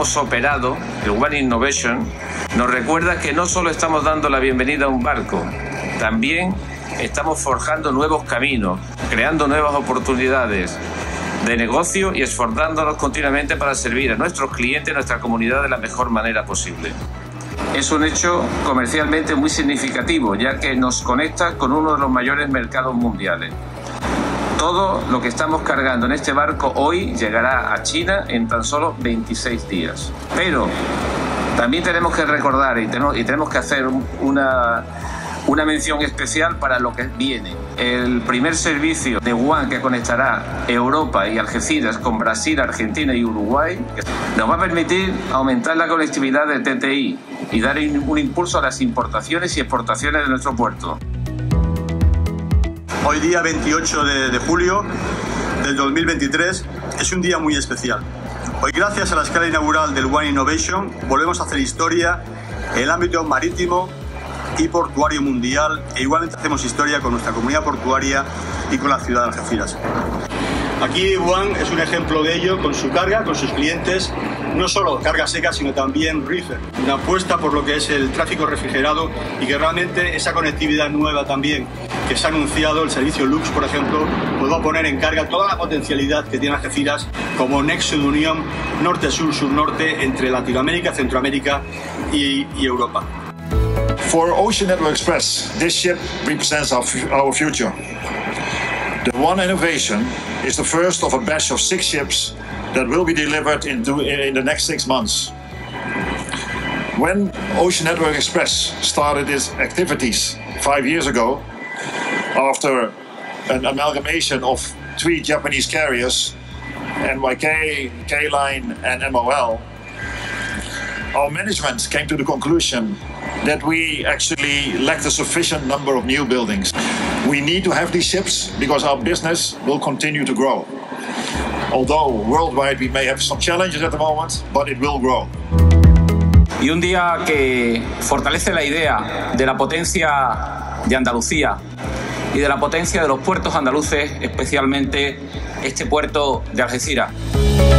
hemos operado, el One Innovation, nos recuerda que no solo estamos dando la bienvenida a un barco, también estamos forjando nuevos caminos, creando nuevas oportunidades de negocio y esforzándonos continuamente para servir a nuestros clientes y a nuestra comunidad de la mejor manera posible. Es un hecho comercialmente muy significativo, ya que nos conecta con uno de los mayores mercados mundiales. Todo lo que estamos cargando en este barco hoy llegará a China en tan solo 26 días. Pero también tenemos que recordar y tenemos que hacer una mención especial para lo que viene. El primer servicio de One que conectará Europa y Algeciras con Brasil, Argentina y Uruguay nos va a permitir aumentar la conectividad de TTI y dar un impulso a las importaciones y exportaciones de nuestro puerto. Hoy día 28 de julio del 2023 es un día muy especial. Hoy, gracias a la escala inaugural del One Innovation, volvemos a hacer historia en el ámbito marítimo y portuario mundial, e igualmente hacemos historia con nuestra comunidad portuaria y con la ciudad de Algeciras. Aquí One es un ejemplo de ello con su carga, con sus clientes, no solo carga seca sino también reefer, una apuesta por lo que es el tráfico refrigerado y que realmente esa conectividad nueva también que se ha anunciado, el servicio Lux por ejemplo, nos va a poner en carga toda la potencialidad que tiene Algeciras como nexo de unión norte-sur, sur-norte entre Latinoamérica, Centroamérica y Europa. For Ocean Network Express, this ship represents our future. The One Innovation is the first of a batch of 6 ships that will be delivered in the next 6 months. When Ocean Network Express started its activities 5 years ago, after an amalgamation of 3 Japanese carriers, NYK, K-Line and MOL, our management came to the conclusion that we actually lacked a sufficient number of new buildings. We need to have these ships because our business will continue to grow. Although worldwide we may have some challenges at the moment, but it will grow. Y un día que fortalece la idea de la potencia de Andalucía y de la potencia de los puertos andaluces, especialmente este puerto de Algeciras.